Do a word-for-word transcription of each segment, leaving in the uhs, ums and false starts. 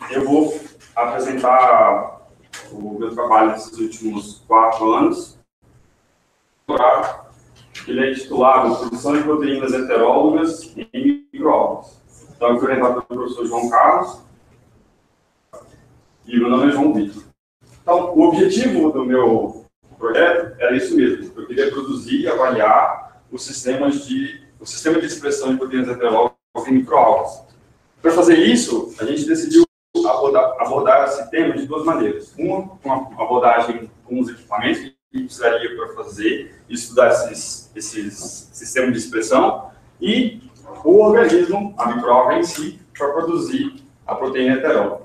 eu vou apresentar o meu trabalho desses últimos quatro anos. Ele é titulado Produção de Proteínas Heterólogas em Microalgas. Então, eu fui orientado pelo professor João Carlos e meu nome é João Vitor. Então, o objetivo do meu projeto era isso mesmo. Eu queria produzir e avaliar os sistemas de, o sistema de expressão de proteínas heterólogas em microalgas. Para fazer isso, a gente decidiu abordar, abordar esse tema de duas maneiras. Uma, com uma abordagem com os equipamentos que precisaria para fazer e estudar esses, esses sistemas de expressão, e o organismo, a microalga em si, para produzir a proteína heteróloga.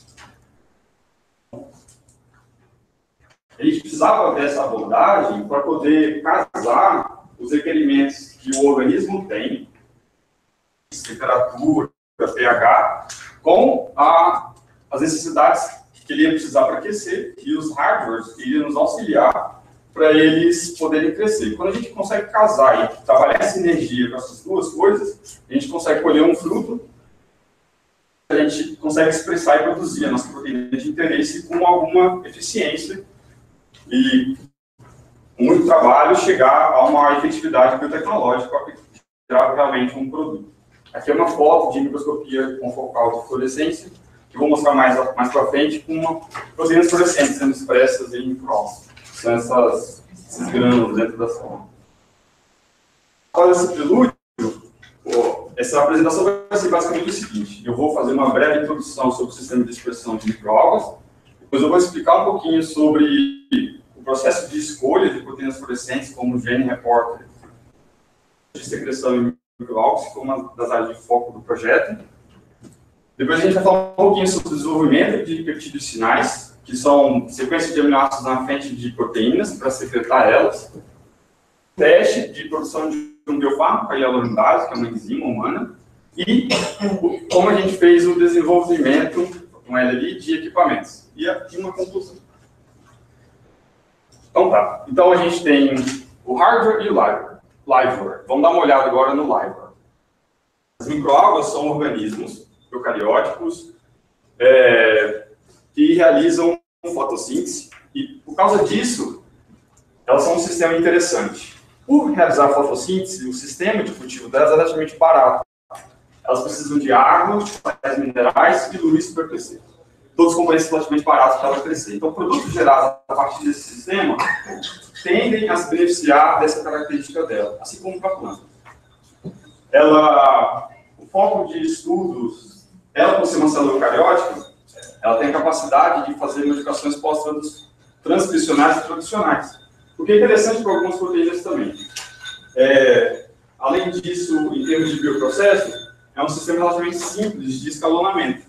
A gente precisava dessa abordagem para poder casar os requerimentos que o organismo tem, temperatura, pH, com a, as necessidades que ele ia precisar para aquecer e os hardwares que iriam nos auxiliar para eles poderem crescer. Quando a gente consegue casar e trabalhar essa energia com essas duas coisas, a gente consegue colher um fruto, a gente consegue expressar e produzir a nossa proteína de interesse com alguma eficiência e muito trabalho chegar a uma efetividade biotecnológica para gerar realmente um produto. Aqui é uma foto de microscopia confocal de fluorescência, que eu vou mostrar mais, mais para frente, com uma proteínas fluorescentes sendo expressas em microalgas. São essas, esses grânulos dentro da célula. Após esse prelúdio, essa apresentação vai ser basicamente o seguinte: eu vou fazer uma breve introdução sobre o sistema de expressão de microalgas, depois eu vou explicar um pouquinho sobre o processo de escolha de proteínas fluorescentes, como o Gene Reporter, de secreção em microalgas, que foi uma das áreas de foco do projeto. Depois a gente vai falar um pouquinho sobre o desenvolvimento de peptídeos sinais, que são sequências de aminoácidos na frente de proteínas para secretar elas. Teste de produção de um biofármaco, a hialuronidase, que é uma enzima humana. E como a gente fez o desenvolvimento, com L ali, de equipamentos. E aqui uma conclusão. Então tá. Então a gente tem o hardware e o liveware. liveware. Vamos dar uma olhada agora no liveware. As microalgas são organismos eucarióticos é, que realizam fotossíntese, e por causa disso, elas são um sistema interessante. Por realizar a fotossíntese, o sistema de cultivo delas é relativamente barato. Elas precisam de água, sais minerais e luz para crescer. Todos os componentes relativamente baratos para ela crescer. Então, produtos gerados a partir desse sistema tendem a se beneficiar dessa característica dela, assim como para a planta. Ela, o foco de estudos, ela por ser uma célula eucariótica, ela tem a capacidade de fazer modificações pós-transcricionais e tradicionais. O que é interessante para algumas proteínas também. É, além disso, em termos de bioprocesso, é um sistema relativamente simples de escalonamento.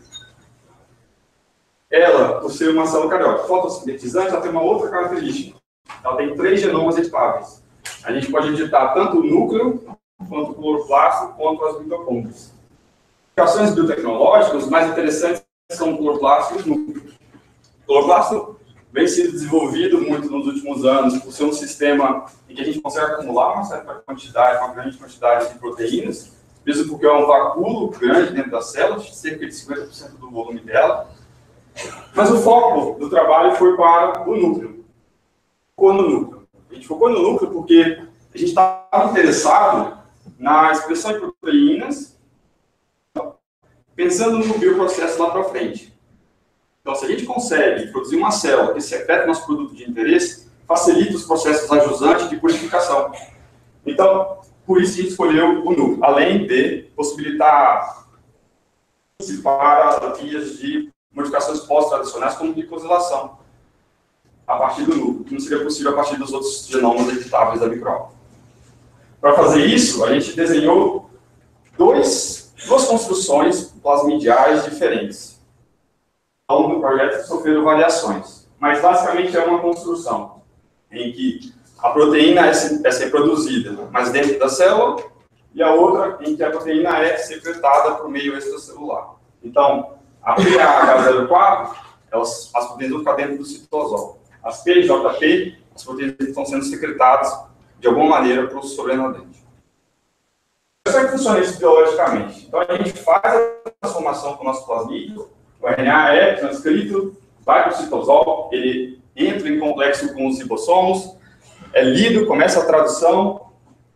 Ela, por ser uma célula eucariótica fotossintetizante, ela tem uma outra característica. Ela tem três genomas editáveis. A gente pode editar tanto o núcleo, quanto o cloroplasto, quanto as mitocôndrias. Aplicações biotecnológicas, os mais interessantes são o cloroplasto e os núcleos. O cloroplasto vem sendo desenvolvido muito nos últimos anos por ser um sistema em que a gente consegue acumular uma certa quantidade, uma grande quantidade de proteínas, mesmo porque é um vacúolo grande dentro da célula, cerca de cinquenta por cento do volume dela. Mas o foco do trabalho foi para o núcleo. Focou no núcleo. A gente focou no núcleo porque a gente estava interessado na expressão de proteínas, pensando no bioprocesso lá para frente. Então, se a gente consegue produzir uma célula que secreta nosso produto de interesse, facilita os processos ajusantes de purificação. Então, por isso a gente escolheu o núcleo, além de possibilitar para terapias de modificações pós-tradicionais, como glicosilação, a partir do núcleo, que não seria possível a partir dos outros genomas editáveis da microalga. Para fazer isso, a gente desenhou dois, duas construções plasmidiais diferentes. Ao longo do projeto sofreram variações, mas basicamente é uma construção em que a proteína é ser produzida, mas dentro da célula, e a outra em que a proteína é secretada por meio extracelular. Então, a P H zero quatro, elas, as proteínas vão ficar dentro do citosol. As P J P, as proteínas estão sendo secretadas de alguma maneira para o sobrenadente. Como é que funciona isso biologicamente? Então, a gente faz a transformação com o nosso plasmídio O R N A é transcrito, vai para o citosol, ele entra em complexo com os ribossomos, é lido, começa a tradução,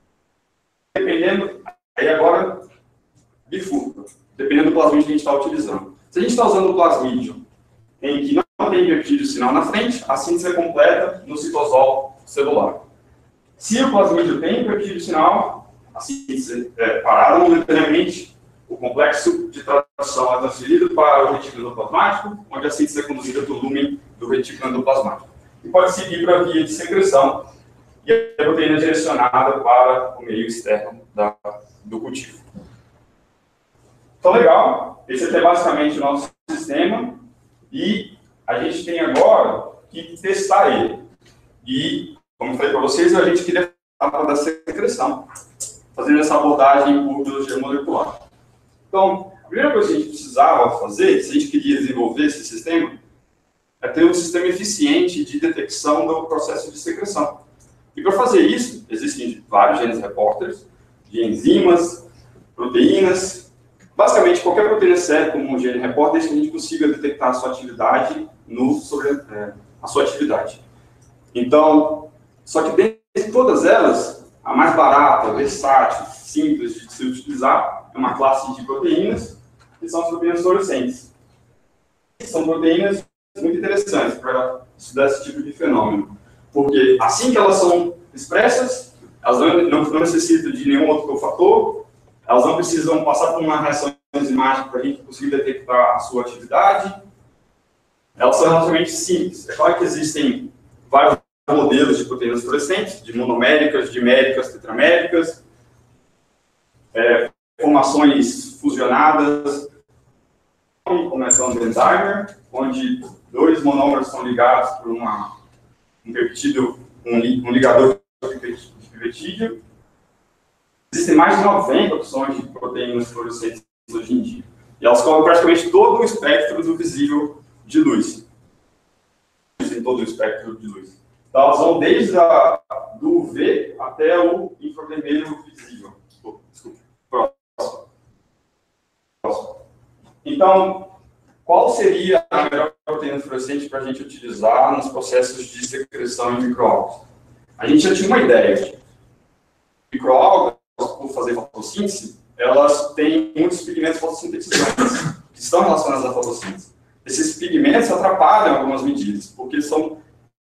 dependendo, aí agora bifurca, dependendo do plasmídio que a gente está utilizando. Se a gente está usando o plasmídio em que não tem peptídeo sinal na frente, a síntese é completa no citosol celular. Se o plasmídio tem peptídeo sinal, a síntese é parada momentaneamente, o complexo de tradução é transferido para o retículo endoplasmático, onde a síntese é conduzida pelo lúmen do retículo endoplasmático. E pode seguir para a via de secreção, e a proteína é direcionada para o meio externo da, do cultivo. Então, legal. Esse aqui é basicamente o nosso sistema, e a gente tem agora que testar ele. E, como eu falei para vocês, a gente queria falar da secreção, fazendo essa abordagem por biologia molecular. Então, a primeira coisa que a gente precisava fazer, se a gente queria desenvolver esse sistema, é ter um sistema eficiente de detecção do processo de secreção. E para fazer isso, existem vários genes repórteres, de enzimas, proteínas. Basicamente, qualquer proteína serve como um gene repórter, desde que a gente consiga detectar a sua atividade no sobre é, a sua atividade. Então, só que dentre todas elas, a mais barata, versátil, simples de se utilizar é uma classe de proteínas, que são as proteínas fluorescentes. São proteínas muito interessantes para estudar esse tipo de fenômeno, porque assim que elas são expressas, elas não, não, não necessitam de nenhum outro cofator, elas não precisam passar por uma reação enzimática para a gente conseguir detectar a sua atividade, elas são relativamente simples. É claro que existem vários modelos de proteínas fluorescentes, de monoméricas, diméricas, tetraméricas, é, formações fusionadas, como é o Benzheimer, onde dois monômeros são ligados por uma, um peptídeo, um, um ligador de peptídeo. Existem mais de noventa opções de proteínas fluorescentes hoje em dia. E elas cobrem praticamente todo o espectro do visível de luz. Em todo o espectro de luz. Então, elas vão desde a, do U V até o infravermelho visível. Desculpa. Próximo. Próximo. Então, qual seria a melhor proteína fluorescente para a gente utilizar nos processos de secreção em microalgas? A gente já tinha uma ideia. Microalgas, por fazer fotossíntese, elas têm muitos pigmentos fotossintetizantes que estão relacionados à fotossíntese. Esses pigmentos atrapalham algumas medidas, porque são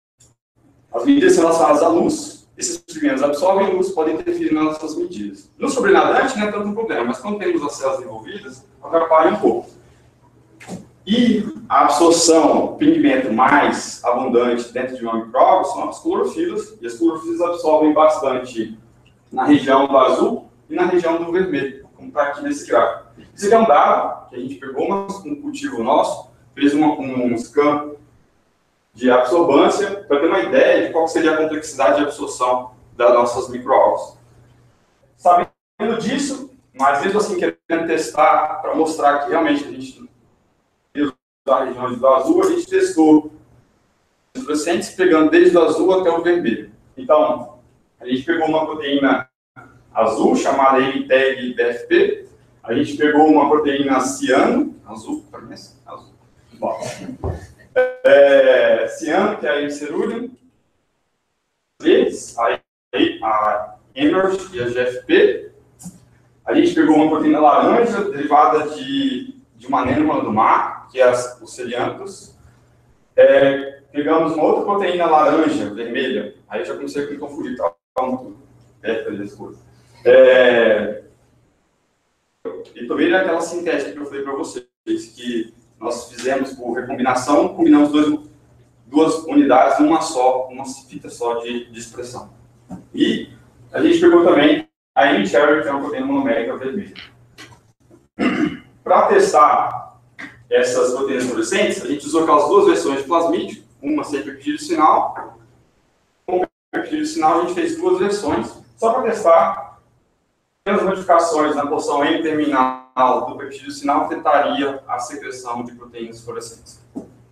as medidas relacionadas à luz. Esses pigmentos absorvem luz, podem interferir nas nossas medidas. No sobrenadante não é tanto um problema, mas quando temos as células envolvidas, atrapalha um pouco. E a absorção, pigmento mais abundante dentro de uma microalga são as clorofilas, e as clorofilas absorvem bastante na região do azul e na região do vermelho, como está aqui nesse gráfico. Isso aqui é um dado que a gente pegou um cultivo nosso, fez uma, um scan de absorbância para ter uma ideia de qual seria a complexidade de absorção das nossas microalgas. Sabendo disso, mas mesmo assim querendo testar para mostrar que realmente a gente da região do azul, a gente testou os fluorescentes pegando desde o azul até o vermelho. Então, a gente pegou uma proteína azul chamada M tag B F P, a gente pegou uma proteína ciano, azul, parece, azul. Bom. É, ciano, que é a cerúleo, a, a Emerge e a G F P. A gente pegou uma proteína laranja derivada de, de uma anêmona do mar, que é as, os celiantos. É, pegamos uma outra proteína laranja, vermelha, aí eu já comecei a me confundir, tá? Perto das coisas. É, e também é aquela sintética que eu falei para vocês, que nós fizemos por recombinação, combinamos dois, duas unidades numa só, uma fita só de, de expressão. E a gente pegou também a M-Cherry, que é uma proteína monomérica vermelha. Para testar essas proteínas fluorescentes, a gente usou aquelas duas versões de plasmídio, uma sem peptídeo sinal. Com peptídeo sinal, a gente fez duas versões, só para testar as modificações na porção N-terminal do peptídeo sinal afetaria a secreção de proteínas fluorescentes.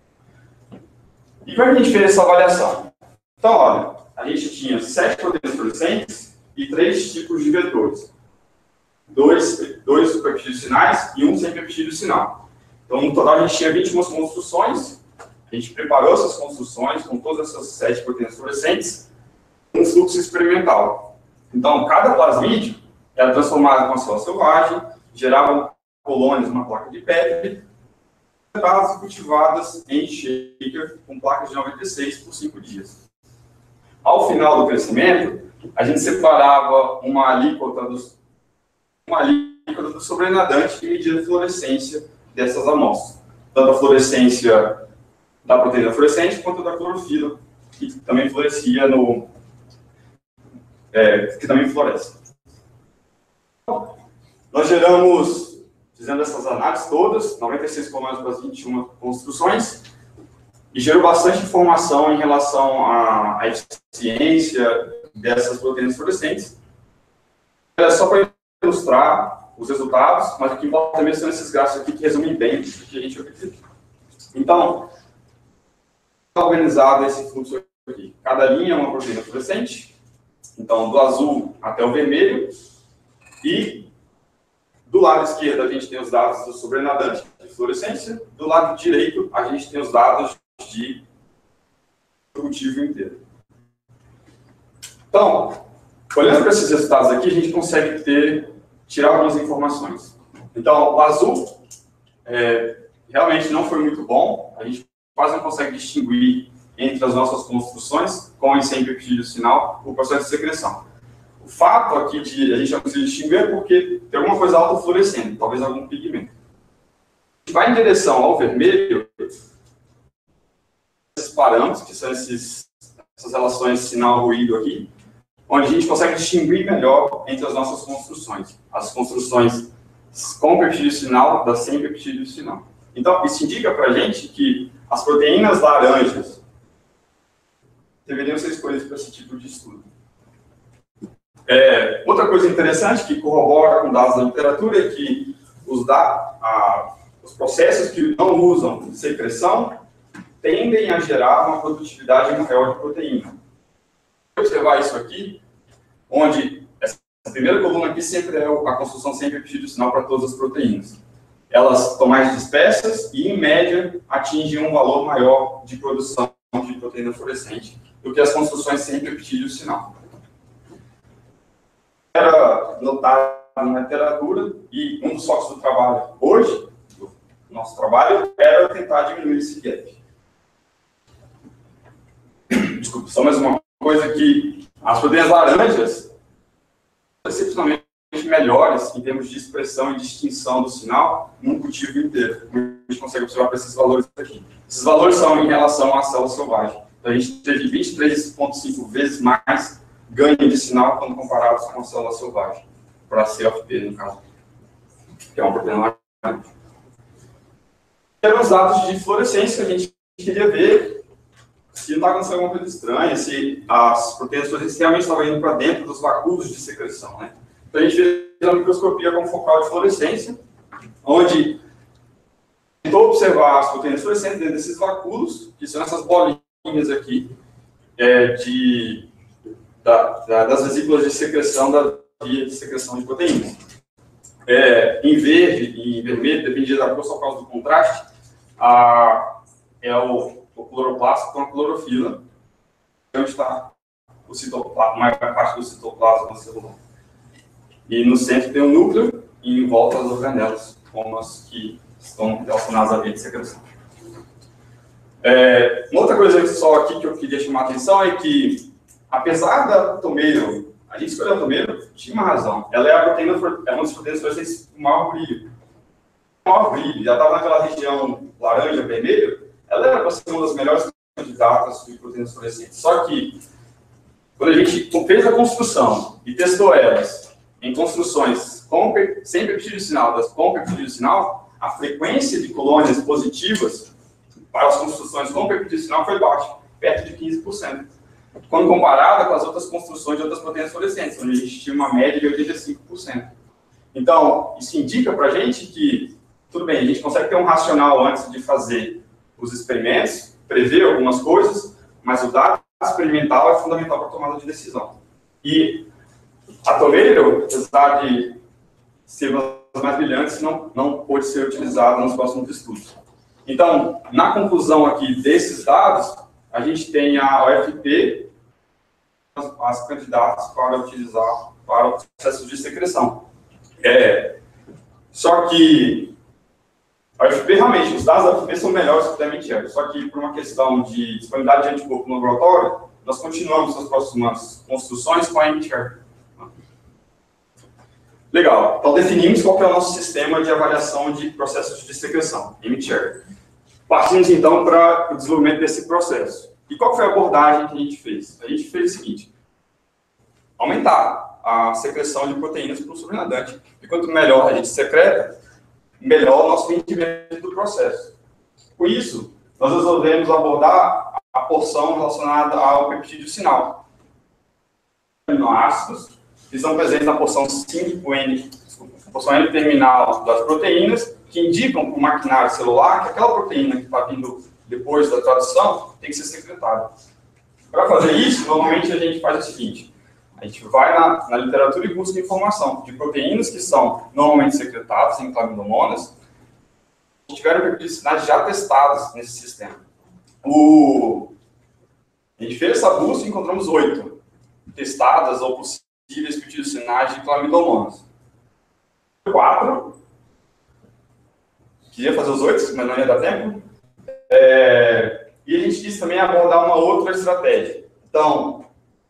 E como é que a gente fez essa avaliação? Então, olha, a gente tinha sete proteínas fluorescentes e três tipos de vetores. Dois, dois peptídeos sinais e um sem peptídeo sinal. Então, no total, a gente tinha vinte e uma construções, a gente preparou essas construções com todas essas sete proteínas fluorescentes, um fluxo experimental. Então, cada plasmídio era transformado com a célula selvagem, gerava colônias numa placa de Petri, e cultivadas em shaker com placas de noventa e seis por cinco dias. Ao final do crescimento, a gente separava uma alíquota do, uma alíquota do sobrenadante e media a fluorescência dessas amostras. Tanto a fluorescência da proteína fluorescente quanto da clorofila, que também florescia no... É, que também floresce. Nós geramos, fizemos essas análises todas, noventa e seis colônias para as vinte e uma construções, e gerou bastante informação em relação à, à eficiência dessas proteínas fluorescentes. É só para ilustrar os resultados, mas o que importa também são esses gráficos aqui que resumem bem o que a gente obteve. Então, está organizado esse fluxo aqui. Cada linha é uma proteína fluorescente, então do azul até o vermelho, e do lado esquerdo a gente tem os dados do sobrenadante de fluorescência, do lado direito a gente tem os dados de cultivo inteiro. Então, olhando para esses resultados aqui, a gente consegue ter, tirar algumas informações. Então, o azul é, realmente não foi muito bom, a gente quase não consegue distinguir entre as nossas construções, com e sem peptídeo sinal, o processo de secreção. O fato aqui de a gente não conseguir distinguir é porque tem alguma coisa autofluorescendo, talvez algum pigmento. A gente vai em direção ao vermelho, esses parâmetros, que são esses, essas relações sinal-ruído aqui, onde a gente consegue distinguir melhor entre as nossas construções. As construções com peptídeo sinal das sem peptídeo sinal. Então, isso indica para a gente que as proteínas laranjas deveriam ser escolhidas para esse tipo de estudo. É, outra coisa interessante que corrobora com dados da literatura é que os, da, a, os processos que não usam secreção tendem a gerar uma produtividade maior de proteína. Vou observar isso aqui, onde essa primeira coluna aqui sempre é a construção sem peptídeo sinal para todas as proteínas. Elas estão mais dispersas e, em média, atingem um valor maior de produção de proteína fluorescente do que as construções sem peptídeo sinal. Era notado na literatura, e um dos focos do trabalho hoje, do nosso trabalho, era tentar diminuir esse gap. Desculpa, só mais uma coisa que as proteínas laranjas são excepcionalmente melhores em termos de expressão e distinção do sinal num cultivo inteiro. A gente consegue observar para esses valores aqui. Esses valores são em relação à célula selvagem. Então, a gente teve vinte e três vírgula cinco vezes mais ganho de sinal quando comparados com a célula selvagem, para a C F P, no caso, que é uma proteína laranja. Eram os dados de fluorescência que a gente queria ver se não estava acontecendo alguma coisa estranha, se as proteínas fluorescentes realmente estavam indo para dentro dos vacúolos de secreção, né? Então, a gente fez a microscopia com focal de fluorescência, onde tentou observar as proteínas fluorescentes dentro desses vacúolos, que são essas bolinhas aqui, é, de, da, da, das vesículas de secreção da via de secreção de proteínas. É, em verde e em vermelho, dependia da cor, só por causa do contraste, a, é o, o cloroplasto com a clorofila, onde está o citoplasma, a maior parte do citoplasma celular. E no centro tem o núcleo e em volta as organelas, como as que estão relacionadas à via de secreção. É, uma outra coisa só aqui que eu queria chamar a atenção é que, apesar da tomeiro, a gente escolheu a tomeiro, tinha uma razão. Ela é, a proteína, é uma das proteínas fluorescentes com maior brilho. Maior brilho, já estava naquela região laranja, vermelho, ela era para ser uma das melhores candidatas de proteínas fluorescentes. Só que, quando a gente fez a construção e testou elas em construções com, sem peptídeo sinal, das com peptídeo sinal, a frequência de colônias positivas para as construções com peptídeo sinal foi baixa, perto de quinze por cento. Quando comparada com as outras construções de outras proteínas fluorescentes, onde a gente tinha uma média de oitenta e cinco por cento. Então, isso indica para a gente que, tudo bem, a gente consegue ter um racional antes de fazer os experimentos, prever algumas coisas, mas o dado experimental é fundamental para a tomada de decisão. E a tomeiro, apesar de ser uma mais brilhantes não, não pôde ser utilizada nos próximos estudos. Então, na conclusão aqui desses dados, a gente tem a O F P, as, as candidatas para utilizar para o processo de secreção. É, só que a U F P, realmente, os dados da U F P são melhores que o da M T R, só que por uma questão de disponibilidade de anticorpo no laboratório, nós continuamos as próximas construções com a M T R. Legal, então definimos qual que é o nosso sistema de avaliação de processos de secreção, M T R. Partimos então para o desenvolvimento desse processo. E qual foi a abordagem que a gente fez? A gente fez o seguinte: aumentar a secreção de proteínas para o sublinadante. E quanto melhor a gente secreta, melhor o nosso rendimento do processo. Com isso, nós resolvemos abordar a porção relacionada ao peptídeo sinal. Aminoácidos que estão presentes na porção cinco N, desculpa, porção N terminal das proteínas, que indicam para o maquinário celular que aquela proteína que está vindo depois da tradução tem que ser secretada. Para fazer isso, normalmente a gente faz o seguinte: a gente vai na, na literatura e busca informação de proteínas que são normalmente secretadas em clamidomonas, que tiveram peptidicinais já testadas nesse sistema. O... A gente fez essa busca e encontramos oito testadas ou possíveis peptidicinais de clamidomonas. Quatro. Queria fazer os oito, mas não ia dar tempo. É... E a gente quis também abordar uma outra estratégia. Então,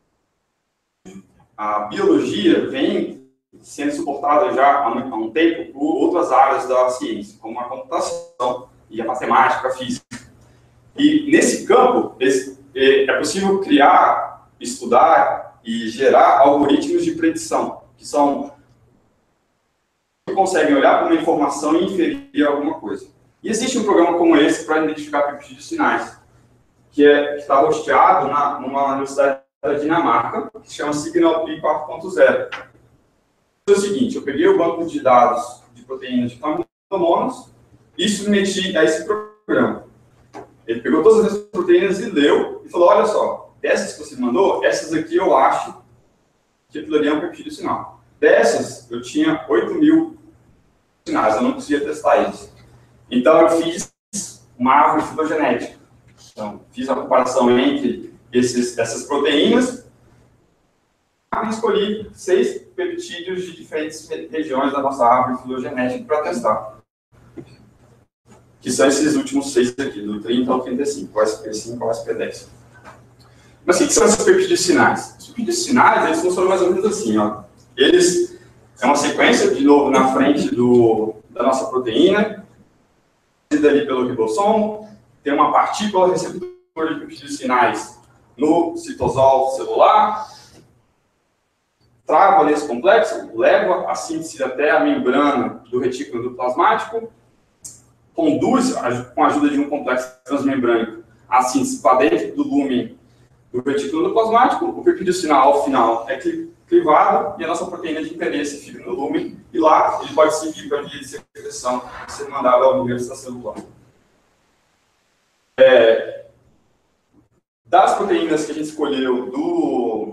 a biologia vem sendo suportada já há um tempo por outras áreas da ciência, como a computação e a matemática, a física. E nesse campo, é possível criar, estudar e gerar algoritmos de predição, que são que conseguem olhar para uma informação e inferir alguma coisa. E existe um programa como esse para identificar peptídeos sinais, que é, que está hosteado na, numa universidade da Dinamarca, que se chama SignalPi quatro ponto zero. É o seguinte: eu peguei o banco de dados de proteínas de clamidomonas e submeti a esse programa. Ele pegou todas as proteínas e leu e falou: olha só, dessas que você mandou, essas aqui eu acho que aquilo ali é um peptídeo sinal. Dessas, eu tinha oito mil sinais, eu não conseguia testar eles. Então, eu fiz uma árvore filogenética. Então, fiz a comparação entre esses, essas proteínas e escolhi seis peptídeos de diferentes regiões da nossa árvore filogenética para testar. Que são esses últimos seis aqui, do trinta ao trinta e cinco, o S P cinco ao S P dez. Mas o que são esses peptídeos sinais? Os peptídeos sinais, eles funcionam mais ou menos assim, ó. Eles é uma sequência, de novo, na frente do, da nossa proteína, ali pelo ribossomo, tem uma partícula receptora de peptídeos sinais no citosol celular, trava nesse complexo, leva a síntese até a membrana do retículo endoplasmático, conduz, com a ajuda de um complexo transmembrânico, a síntese para dentro do lúmen do retículo endoplasmático. O peptídeo sinal, ao final, é clivado e a nossa proteína de interesse fica no lúmen, e lá ele pode seguir para a via de secreção e ser mandado ao nível extracelular. É, das proteínas que a gente escolheu do...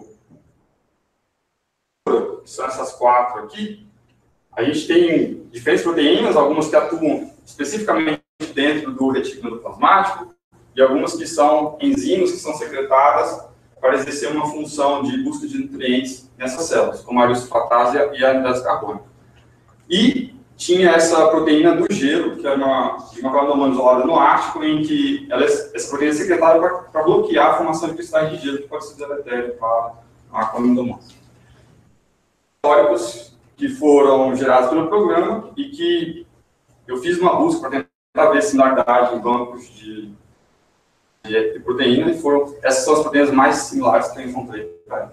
que são essas quatro aqui, a gente tem diferentes proteínas, algumas que atuam especificamente dentro do retículo endoplasmático, e algumas que são enzimas que são secretadas para exercer uma função de busca de nutrientes nessas células, como a arisoflatase e a anidase carbônica. E tinha essa proteína do gelo, que é uma, uma clamidomona isolada no Ártico, em que ela, essa proteína é secretada para, para bloquear a formação de cristais de gelo, que pode ser deletério para a clamidomona. Históricos que foram gerados pelo programa e que eu fiz uma busca para tentar ver similaridade em bancos de, de, de proteína, e foram, essas são as proteínas mais similares que eu encontrei.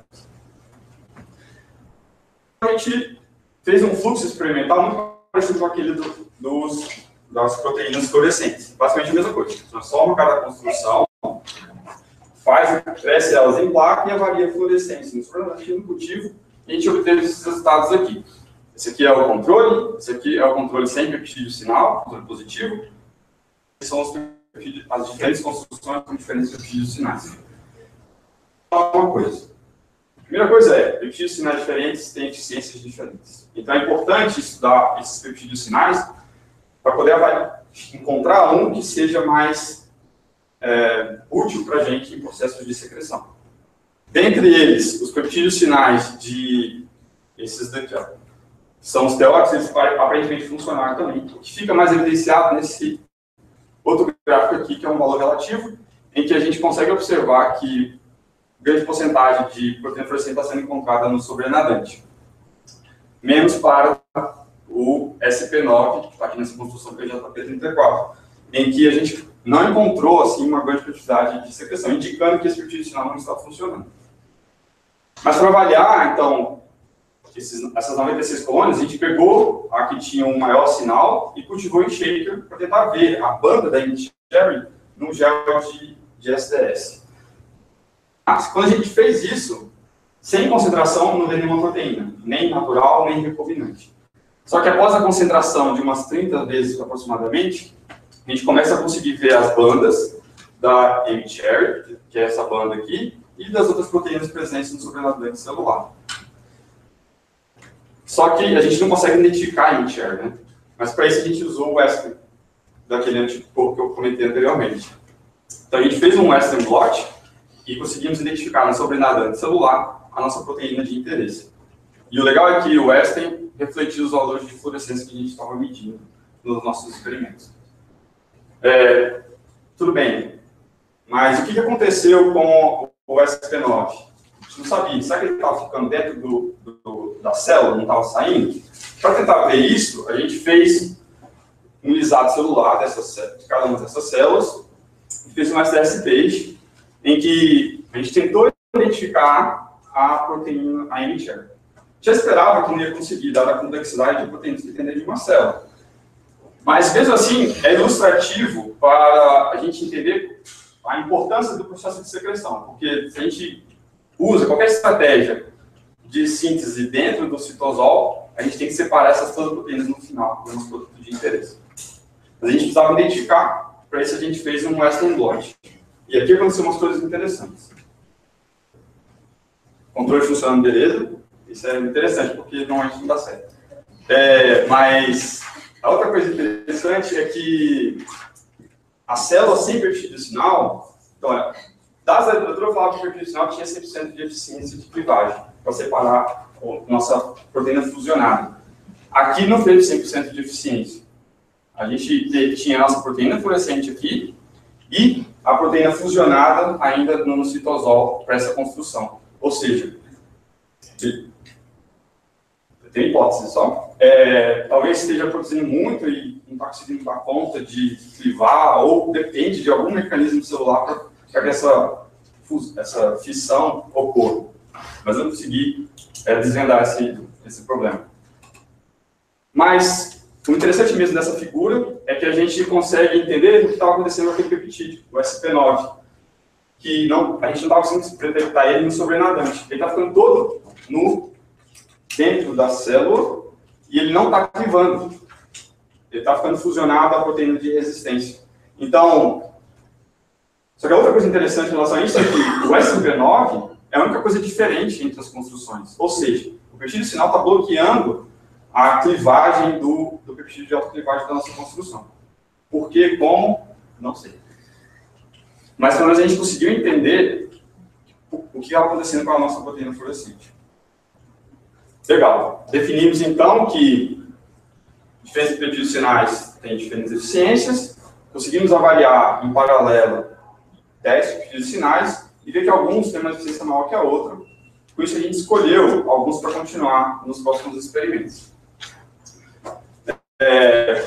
A gente fez um fluxo experimental muito parecido com aquele do, dos, das proteínas fluorescentes. Basicamente a mesma coisa. Transforma cada construção, faz, cresce elas em placa e avalia a fluorescência. No cultivo, e a gente obteve esses resultados aqui. Esse aqui é o controle, esse aqui é o controle sem peptídeo sinal, controle positivo. Esses são os as diferentes construções com diferentes peptídeos sinais. Uma coisa. Primeira coisa é, peptídeos sinais diferentes têm eficiências diferentes. Então é importante estudar esses peptídeos sinais para poder avaliar, encontrar um que seja mais é, útil para a gente em processos de secreção. Dentre eles, os peptídeos sinais de esses daqui, ó, são os teóricos, eles aparentemente funcionaram também. O que fica mais evidenciado nesse outro gráfico aqui, que é um valor relativo, em que a gente consegue observar que grande porcentagem de proteína fluorescente está sendo encontrada no sobrenadante. Menos para o S P nove, que está aqui nessa construção P J P trinta e quatro, em que a gente não encontrou assim, uma grande quantidade de secreção, indicando que esse peptídeo sinal não está funcionando. Mas para avaliar, então, esses, essas noventa e seis colônias, a gente pegou a que tinha um maior sinal e cultivou em shaker para tentar ver a banda da Cherry no gel de, de S D S. Mas, quando a gente fez isso, sem concentração não vê nenhuma proteína, nem natural, nem recombinante. Só que após a concentração de umas trinta vezes aproximadamente, a gente começa a conseguir ver as bandas da M-Cherry, que é essa banda aqui, e das outras proteínas presentes no sobrenadante celular. Só que a gente não consegue identificar a M-Cherry, né? Mas para isso a gente usou o Western, daquele anticorpo que eu comentei anteriormente. Então a gente fez um Western blot e conseguimos identificar no sobrenadante celular a nossa proteína de interesse. E o legal é que o Western refletiu os valores de fluorescência que a gente estava medindo nos nossos experimentos. É, tudo bem, mas o que aconteceu com o S P nove? A gente não sabia. Será que ele estava ficando dentro do, do, da célula, não estava saindo? Para tentar ver isso, a gente fez um lisado celular dessas, de cada uma dessas células e fez um S D S page em que a gente tentou identificar a proteína, a M-Cherry. Já esperava que não ia conseguir, dada a complexidade de proteínas que dependem de uma célula. Mas, mesmo assim, é ilustrativo para a gente entender a importância do processo de secreção. Porque se a gente usa qualquer estratégia de síntese dentro do citosol, a gente tem que separar essas todas as proteínas no final, do nosso produto de interesse. Mas a gente precisava identificar, para isso a gente fez um Western blot. E aqui aconteceu umas coisas interessantes. Controle funcionando, beleza. Isso é interessante, porque normalmente não dá certo. É, mas a outra coisa interessante é que a célula sem peptídeo sinal, então, das da literatura eu falava que o peptídeo sinal tinha cem por cento de eficiência de clivagem, para separar a nossa proteína fusionada. Aqui não teve cem por cento de eficiência. A gente tinha a nossa proteína fluorescente aqui e a proteína fusionada ainda no citosol para essa construção. Ou seja, tem hipótese só, é, talvez esteja produzindo muito e não está conseguindo dar conta de clivar, ou depende de algum mecanismo celular para que essa, essa fissão ocorra. Mas eu não consegui é, desvendar esse, esse problema. Mas o interessante mesmo dessa figura é que a gente consegue entender o que estava acontecendo com aquele peptídeo, o S P nove, que não, a gente não estava conseguindo detectar ele no sobrenadante. Ele está ficando todo no, dentro da célula e ele não está clivando. Ele está ficando fusionado à proteína de resistência. Então, só que a outra coisa interessante em relação a isso é que o S P nove é a única coisa diferente entre as construções. Ou seja, o peptídeo sinal está bloqueando a clivagem do, do peptídeo de autoclivagem da nossa construção. Por quê? Como? Não sei. Mas pelo menos a gente conseguiu entender o, o que estava acontecendo com a nossa proteína fluorescente. Legal. Definimos então que diferentes peptídeos sinais têm diferentes eficiências. Conseguimos avaliar em paralelo dez peptídeos sinais e ver que alguns têm uma eficiência maior que a outra. Por isso a gente escolheu alguns para continuar nos próximos experimentos. É,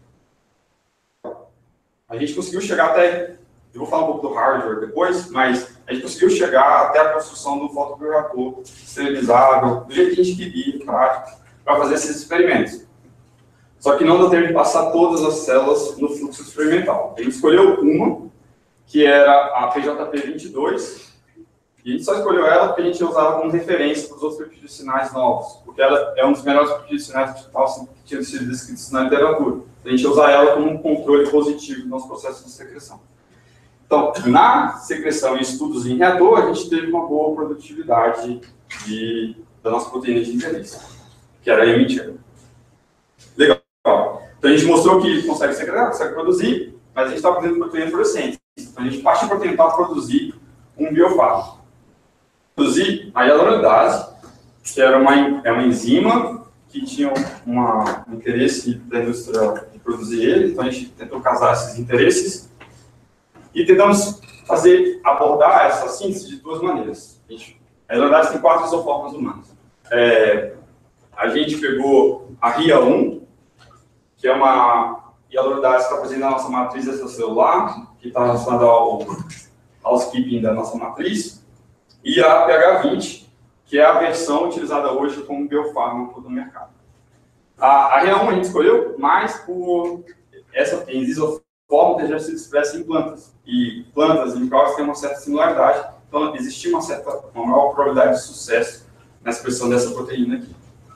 a gente conseguiu chegar até, eu vou falar um pouco do hardware depois, mas a gente conseguiu chegar até a construção do fotobioreator esterilizável, do jeito que a gente queria, prático, para fazer esses experimentos. Só que não deu tempo de passar todas as células no fluxo experimental. A gente escolheu uma, que era a P J P vinte e dois, e a gente só escolheu ela porque a gente ia usar ela como referência para os outros peptídeos sinais novos, porque ela é um dos melhores peptídeos sinais que, que tinham sido descritos na literatura. A gente ia usar ela como um controle positivo do nosso processo de secreção. Então, na secreção e estudos em reator, a gente teve uma boa produtividade de, da nossa proteína de interesse, que era a M T. Legal. Então, a gente mostrou que consegue secretar, consegue produzir, mas a gente está produzindo proteína fluorescente. Então, a gente parte para tentar produzir um biofármaco. Produzir a hialuronidase, que era uma, é uma enzima que tinha uma, um interesse da indústria de produzir ele, então a gente tentou casar esses interesses e tentamos fazer, abordar essa síntese de duas maneiras. A, gente, a hialuronidase tem quatro isoformas humanas. É, a gente pegou a R I A um, que é uma hialuronidase que está presente na nossa matriz extracelular, que está relacionada ao, ao skipping da nossa matriz, e a P H vinte, que é a versão utilizada hoje como biofármaco no mercado. A, a R I A um a gente escolheu mais por essa isoforma ter já sido expressa em plantas, e plantas e micróbios têm uma certa similaridade, então existia uma certa, uma maior probabilidade de sucesso na expressão dessa proteína aqui.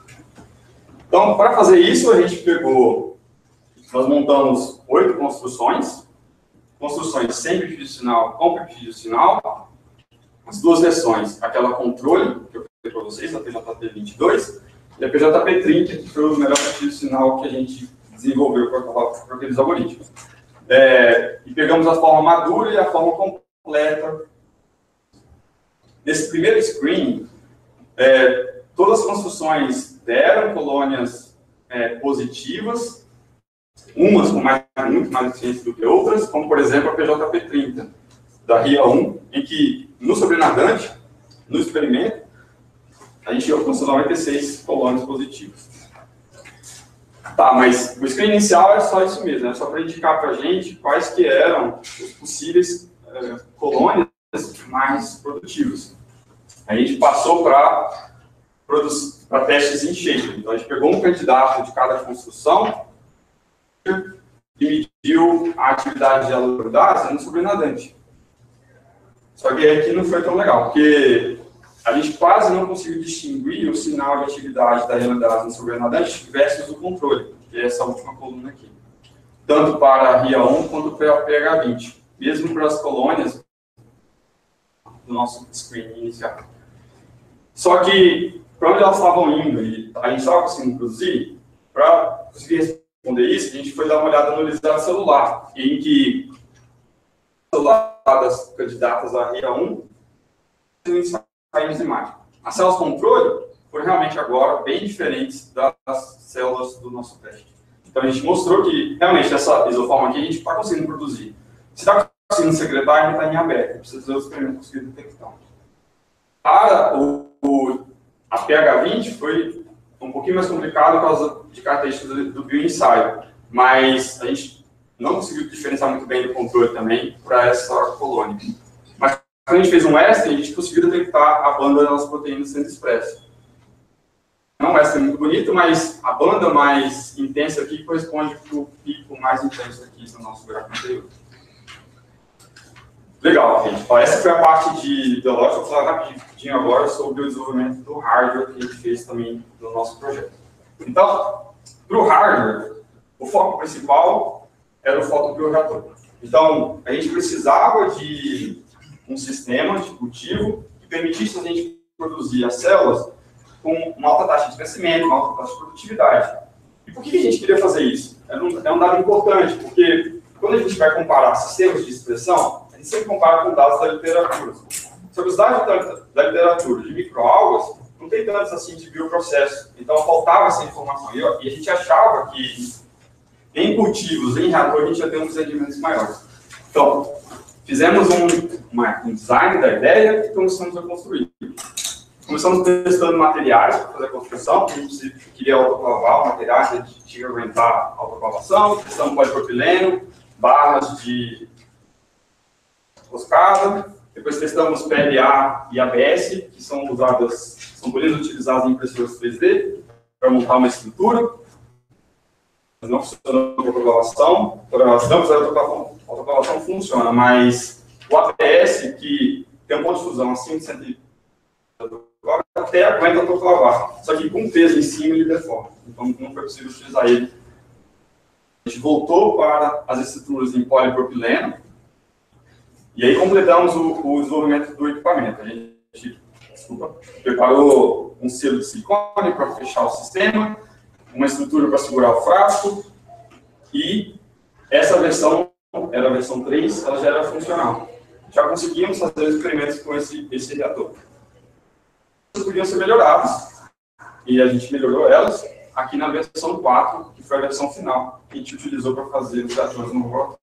Então, para fazer isso, a gente pegou, nós montamos oito construções, construções sem peptídeo sinal com peptídeo sinal, as duas versões, aquela controle, que eu falei para vocês, a P J P vinte e dois, e a P J P trinta, que foi o melhor peptídeo sinal que a gente desenvolveu para aqueles algoritmos. É, e pegamos a forma madura e a forma completa. Nesse primeiro screening, é, todas as construções deram colônias é, positivas, umas com mais, muito mais eficiência do que outras, como, por exemplo, a P J P trinta, da R I A um, em que, no sobrenadante, no experimento, a gente alcançou noventa e seis colônias positivas. Tá, mas o screen inicial era só isso mesmo, era só para indicar para a gente quais que eram os possíveis é, colônias mais produtivas. A gente passou para para testes em shape. Então, a gente pegou um candidato de cada construção e mediu a atividade de hialuronidase no sobrenadante. Só que aqui não foi tão legal, porque a gente quase não conseguiu distinguir o sinal de atividade da hialuronidase no sobrenadante versus o controle, que é essa última coluna aqui. Tanto para a R I A um quanto para a P H vinte, mesmo para as colônias do nosso screen inicial. Só que, para onde elas estavam indo e a gente estava conseguindo produzir, para conseguir responder isso, a gente foi dar uma olhada no lisado celular, em que as células candidatas à R I A um ensaios enzimáticos. As células controle foram realmente agora bem diferentes das células do nosso teste. Então a gente mostrou que realmente essa isoforma aqui a gente está conseguindo produzir. Se está conseguindo secretar, ainda está em aberto, precisa fazer os experimentos conseguir detectar. Para o, o, a P H vinte foi um pouquinho mais complicado por causa de características do, do bioensaio, mas a gente não conseguiu diferenciar muito bem do controle também para essa colônia. Mas quando a gente fez um Western, a gente conseguiu detectar a banda das proteínas sendo expressa. Não é um Western muito bonito, mas a banda mais intensa aqui corresponde para o pico mais intenso aqui no nosso gráfico anterior. Legal, gente. Ó, essa foi a parte de biológica. Vou falar rapidinho agora sobre o desenvolvimento do hardware que a gente fez também no nosso projeto. Então, para o hardware, o foco principal era o fotobioreator. Então, a gente precisava de um sistema de cultivo que permitisse a gente produzir as células com uma alta taxa de crescimento, uma alta taxa de produtividade. E por que a gente queria fazer isso? É um, é um dado importante, porque quando a gente vai comparar sistemas de expressão, a gente sempre compara com dados da literatura. Sobre os dados da, da literatura de microalgas, não tem tantos assim de bioprocesso. Então, faltava essa informação. E, e a gente achava que em cultivos, em reator, a gente ia ter uns rendimentos maiores. Então, fizemos um, uma, um design da ideia e começamos a construir. Começamos testando materiais para fazer a construção, a gente queria autoclavar o material, a gente tinha que aguentar a autoclavação, testamos polipropileno, barras de roscada, depois testamos P L A e A B S, que são usadas, são polias utilizadas em impressoras três D, para montar uma estrutura. Mas não funciona a autoclavação, para não fazer a autoclavação, a autoclavação funciona, mas o A B S, que tem um ponto de fusão acima de cento e até aguenta autoclavar, só que com peso em cima ele deforma, então não foi possível utilizar ele. A gente voltou para as estruturas em polipropileno e aí completamos o, o desenvolvimento do equipamento. A gente desculpa, preparou um selo de silicone para fechar o sistema, uma estrutura para segurar o frasco, e essa versão, era a versão três, ela já era funcional. Já conseguimos fazer experimentos com esse, esse reator. Elas podiam ser melhoradas, e a gente melhorou elas aqui na versão quatro, que foi a versão final, que a gente utilizou para fazer os reatores no laboratório.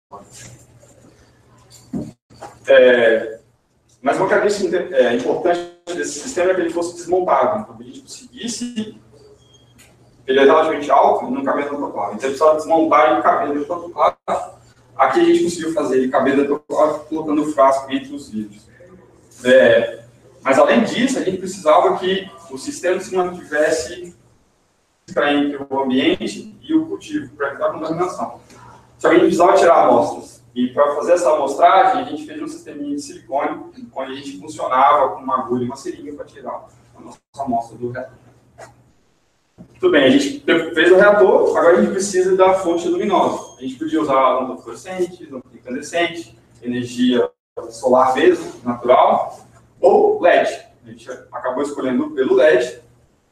É, mas uma característica é, importante desse sistema é que ele fosse desmontável, então que a gente conseguisse, ele é relativamente alto e não cabia dentro do autoclave, então ele precisava desmontar e caber dentro do autoclave. Aqui a gente conseguiu fazer ele caber dentro do autoclave, colocando o frasco entre os vidros. É, mas além disso, a gente precisava que o sistema se mantivesse entre o ambiente e o cultivo, para evitar a contaminação. Só que a gente precisava tirar amostras. E para fazer essa amostragem, a gente fez um sisteminha de silicone, onde a gente funcionava com uma agulha e uma seringa para tirar a nossa amostra do reator. Tudo bem, a gente fez o reator, agora a gente precisa da fonte luminosa. A gente podia usar lâmpada fluorescente, lâmpada incandescente, energia solar mesmo, natural, ou L E D. A gente acabou escolhendo pelo L E D.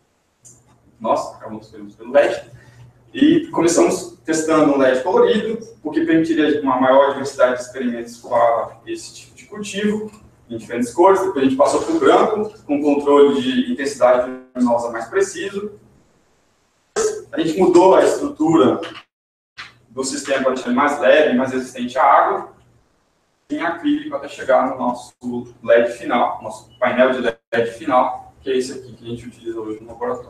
Nós acabamos escolhendo pelo L E D. E começamos testando um L E D colorido, o que permitiria uma maior diversidade de experimentos para esse tipo de cultivo, em diferentes cores. Depois a gente passou para o branco, com controle de intensidade luminosa mais preciso. A gente mudou a estrutura do sistema para deixar ele mais leve, mais resistente à água, em acrílico até chegar no nosso L E D final, nosso painel de L E D final, que é esse aqui que a gente utiliza hoje no laboratório.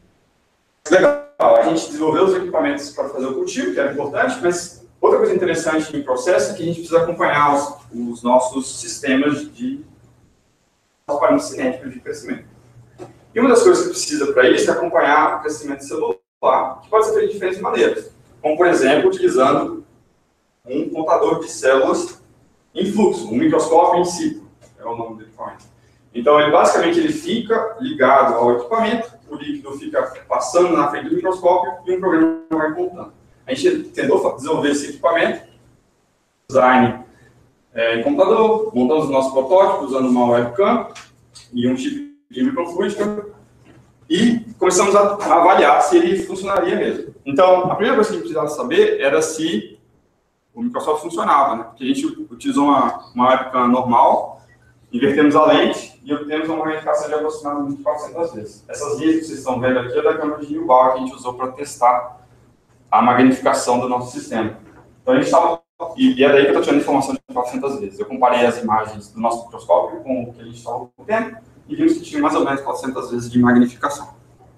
Legal, a gente desenvolveu os equipamentos para fazer o cultivo, que era importante, mas outra coisa interessante em processo é que a gente precisa acompanhar os, os nossos sistemas de parâmetros cinéticos de crescimento. E uma das coisas que precisa para isso é acompanhar o crescimento celular, que pode ser feito de diferentes maneiras, como, por exemplo, utilizando um contador de células em fluxo, um microscópio in situ, é o nome do equipamento. Então, ele, basicamente, ele fica ligado ao equipamento, o líquido fica passando na frente do microscópio e um programa vai contando. A gente tentou desenvolver esse equipamento, design é, em computador, montamos o nosso protótipo usando uma webcam e um chip de microfluídica e começamos a avaliar se ele funcionaria mesmo. Então, a primeira coisa que a gente precisava saber era se o microscópio funcionava, né? Porque a gente utilizou uma, uma webcam normal, invertemos a lente e obtemos uma magnificação de aproximadamente quatrocentas vezes. Essas linhas que vocês estão vendo aqui é da câmera de Newbauer que a gente usou para testar a magnificação do nosso sistema. Então, a gente estava... E é daí que eu estou tirando informação de quatrocentas vezes. Eu comparei as imagens do nosso microscópio com o que a gente estava tendo e vimos que tinha mais ou menos quatrocentas vezes de magnificação.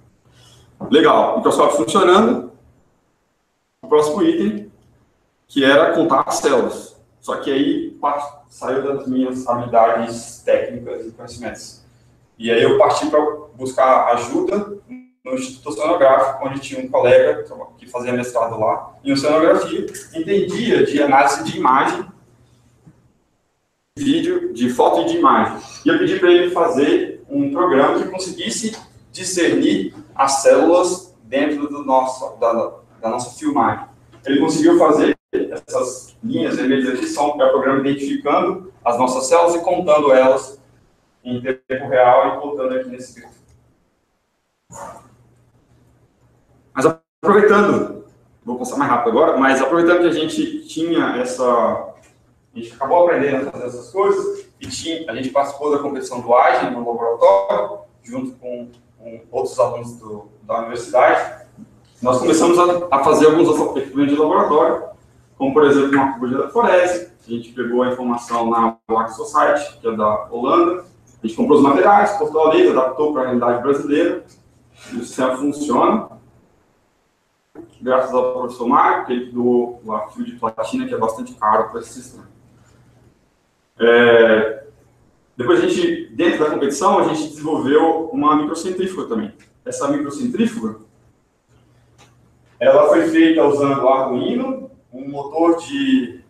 Legal, microscópio funcionando. O próximo item, que era contar as células. Só que aí saiu das minhas habilidades técnicas e conhecimentos. E aí eu parti para buscar ajuda no Instituto Oceanográfico, onde tinha um colega que fazia mestrado lá em oceanografia, entendia de análise de imagem, de vídeo, de foto e de imagem. E eu pedi para ele fazer um programa que conseguisse discernir as células dentro do nosso, da, da nossa filmagem. Ele conseguiu fazer essas linhas vermelhas aqui, são o programa identificando as nossas células e contando elas em tempo real e colocando aqui nesse grafo. Mas aproveitando, vou passar mais rápido agora, mas aproveitando que a gente tinha essa... A gente acabou aprendendo a fazer essas coisas e tinha, a gente participou da competição do Agile no laboratório, junto com, com outros alunos do, da universidade. Nós começamos a, a fazer alguns equipamentos de laboratório, como, por exemplo, uma curva da Forese. A gente pegou a informação na Black Society, que é da Holanda. A gente comprou os materiais, cortou a lei, adaptou para a realidade brasileira. E o sistema funciona. Graças ao professor Mário, que ele doou o arquivo de platina, que é bastante caro para esse sistema. É... Depois, a gente, dentro da competição, a gente desenvolveu uma microcentrífuga também. Essa microcentrífuga, ela foi feita usando Arduino, um motor de,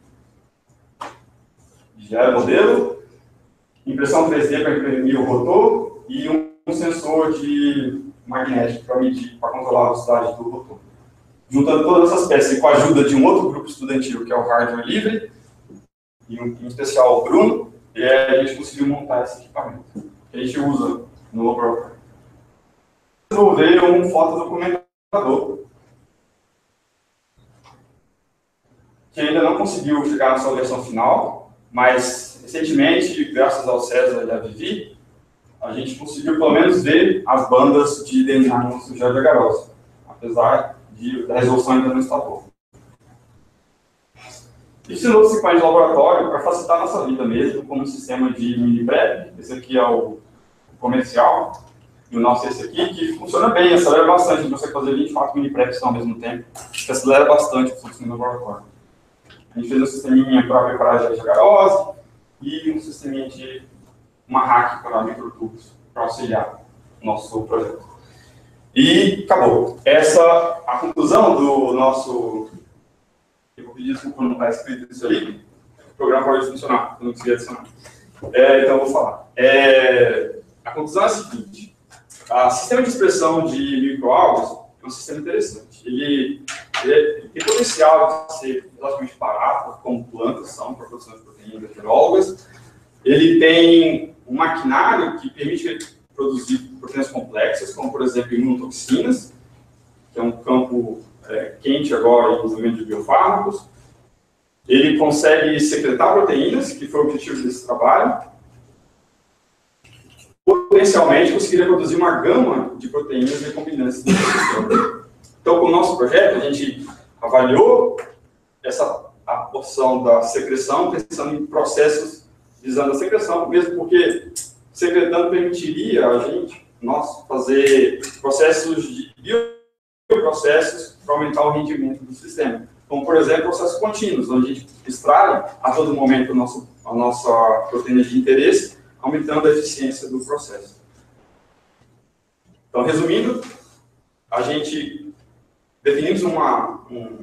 de aeromodelo, impressão três D para imprimir o rotor e um, um sensor de magnético para medir, para controlar a velocidade do rotor. Juntando todas essas peças e com a ajuda de um outro grupo estudantil, que é o Hardware Livre, e um, em especial o Bruno, e a gente conseguiu montar esse equipamento. que a gente usa no laboratório. Desenvolver um fotodocumentador que ainda não conseguiu chegar na sua versão final, mas recentemente, graças ao César e à Vivi, a gente conseguiu pelo menos ver as bandas de D N A no sujeito de agarose, apesar de a resolução ainda não está boa. Isso em outros equipamentos de laboratório para facilitar a nossa vida mesmo, como um sistema de mini-prep. Esse aqui é o comercial, e o nosso é esse aqui, que funciona bem, acelera bastante. Você consegue fazer vinte e quatro mini-preps ao mesmo tempo, que acelera bastante o fluxo no laboratório. A gente fez um sisteminha para preparar de agarose e um sisteminha de uma hack para microtubos, para auxiliar o nosso projeto. E acabou. Essa a conclusão do nosso... Eu vou pedir desculpa por não estar escrito isso ali. O programa pode funcionar, eu não consegui adicionar. É, então, eu vou falar. É, a conclusão é a seguinte. O sistema de expressão de microalgas é um sistema interessante. Ele, ele tem potencial de ser relativamente barato, como plantas são, para a produção de proteínas biológicas. Ele tem um maquinário que permite produzir proteínas complexas, como, por exemplo, imunotoxinas, que é um campo é, quente agora em desenvolvimento de biofármacos. Ele consegue secretar proteínas, que foi o objetivo desse trabalho. Potencialmente, conseguiria produzir uma gama de proteínas recombinantes. Então, com o nosso projeto, a gente avaliou essa a porção da secreção, pensando em processos visando a secreção, mesmo porque secretando permitiria a gente, nós, fazer processos de bioprocessos para aumentar o rendimento do sistema. Como, por exemplo, processos contínuos, onde a gente extrai a todo momento a nossa, a nossa proteína de interesse, aumentando a eficiência do processo. Então, resumindo, a gente definimos uma, um,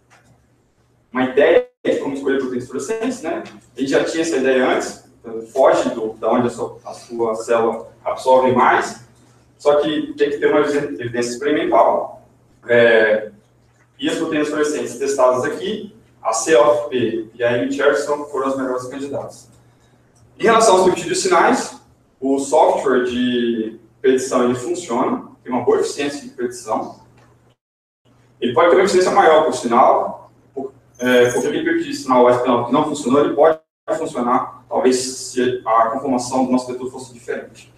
uma ideia de como escolher proteínas fluorescentes, né? A gente já tinha essa ideia antes, então foge do, da onde a sua, a sua célula absorve mais, só que tem que ter uma evidência experimental. É, e as proteínas fluorescentes testadas aqui, a C O F P e a M C H E R foram as melhores candidatas. Em relação aos peptídeos sinais, o software de predição ele funciona, tem uma boa eficiência de predição. Ele pode ter uma eficiência maior, por sinal, por, é, porque aquele peptídeo sinal que não funcionou, ele pode funcionar, talvez se a conformação do nosso vetor fosse diferente.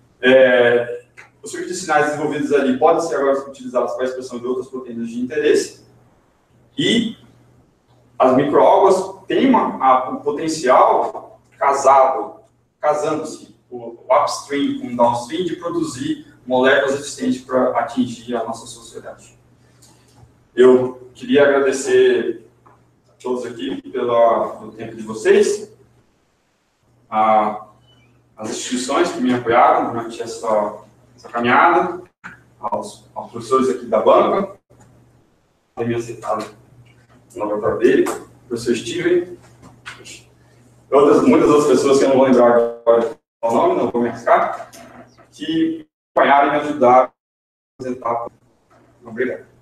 É, os peptídeos sinais desenvolvidos ali podem ser agora utilizados para a expressão de outras proteínas de interesse. E as microalgas têm uma, a, um potencial casado, casando-se, o, o upstream com o downstream, de produzir moléculas eficientes para atingir a nossa sociedade. Eu queria agradecer a todos aqui pela, pelo tempo de vocês, a, as instituições que me apoiaram durante essa, essa caminhada, aos, aos professores aqui da banca, que me aceitaram no laboratório dele, o professor Steven, outras, muitas outras pessoas que eu não vou lembrar agora o nome, não vou me arriscar, que acompanharam e me ajudaram a apresentar. Obrigado.